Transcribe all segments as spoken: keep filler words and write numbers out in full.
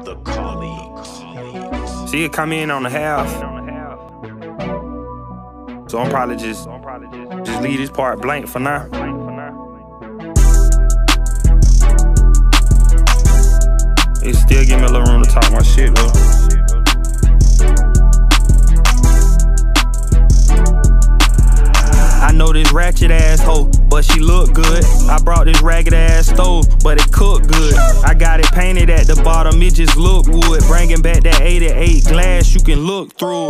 The colleagues. See it come in on the half. So I'm probably just just leave this part blank for now. It still give me a little room to talk my shit though. I know this ratchet asshole, but she look good. I brought this ragged ass stove, but it cooked good. I got it painted at the bottom, it just look wood. Bringing back that eighty-eight glass, you can look through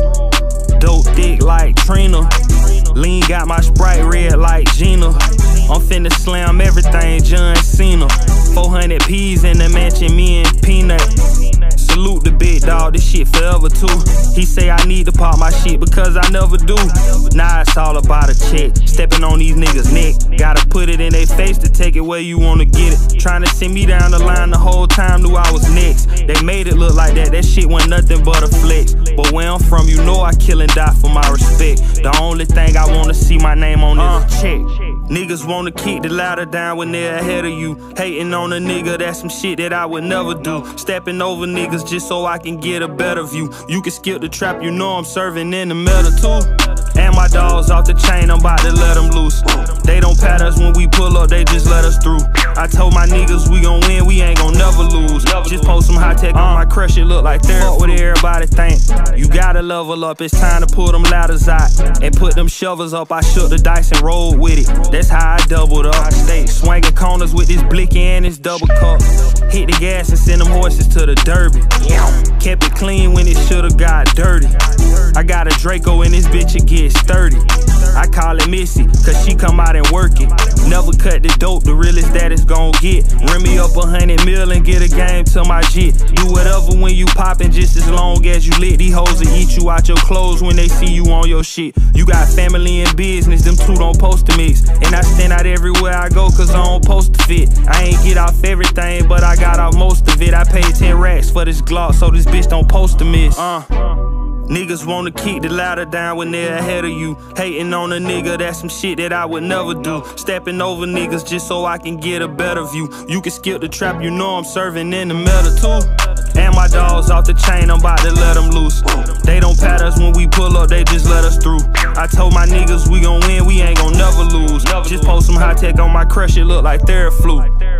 it. Dope thick like Trina. Lean got my Sprite red like Gina. I'm finna slam everything, John Cena. four hundred P's in the mansion, me and Peanut. Salute the big dog, this shit forever too. He say I need to pop my shit because I never do. Nah, it's all about a check. Stepping on these niggas' neck. Gotta put it in their face to take it where you wanna get it. Trying to send me down the line the whole time, knew I was next. They made it look like that, that shit wasn't nothing but a flex. But where I'm from, you know I kill and die for my respect. The only thing I wanna see my name on is a check. Niggas wanna kick the ladder down when they're ahead of you. Hating on a nigga, that's some shit that I would never do. Stepping over niggas just so I can get a better view. You can skip the trap, you know I'm serving in the middle too. And my dogs off the chain, I'm about to let them loose. They don't pat us when we pull up, they just let us through. I told my niggas we gon' win, we ain't gon' never lose. Just post some high tech on my crush, it look like THERAFLU. What everybody think? You gotta level up, it's time to pull them ladders out and put them shovels up. I shook the dice and rolled with it. That's how I doubled up. I stay swinging corners with this blicky and this double cup. Hit the gas and send them horses to the derby. Kept it clean when it should've got dirty. I got a Draco in this bitch, it gets sturdy. I call it Missy, cause she come out and work it. Never cut the dope, the realest that it's gon' get. Rim me up a hundred mil and get a game to my jit. Do whatever when you poppin', just as long as you lit. These hoes will eat you out your clothes when they see you on your shit. You got family and business, them two don't post to mix. And I stand out everywhere I go cause I don't post to fit. I ain't get off everything, but I got off most of it. I paid ten racks for this Glock, so this bitch don't post to miss. Uh Niggas wanna kick the ladder down when they're ahead of you. Hating on a nigga, that's some shit that I would never do. Stepping over niggas just so I can get a better view. You can skip the trap, you know I'm serving in the middle too. And my dogs off the chain, I'm about to let them loose. They don't pat us when we pull up, they just let us through. I told my niggas we gon' win, we ain't gon' never lose. Just post some high tech on my crush, it look like THERAFLU.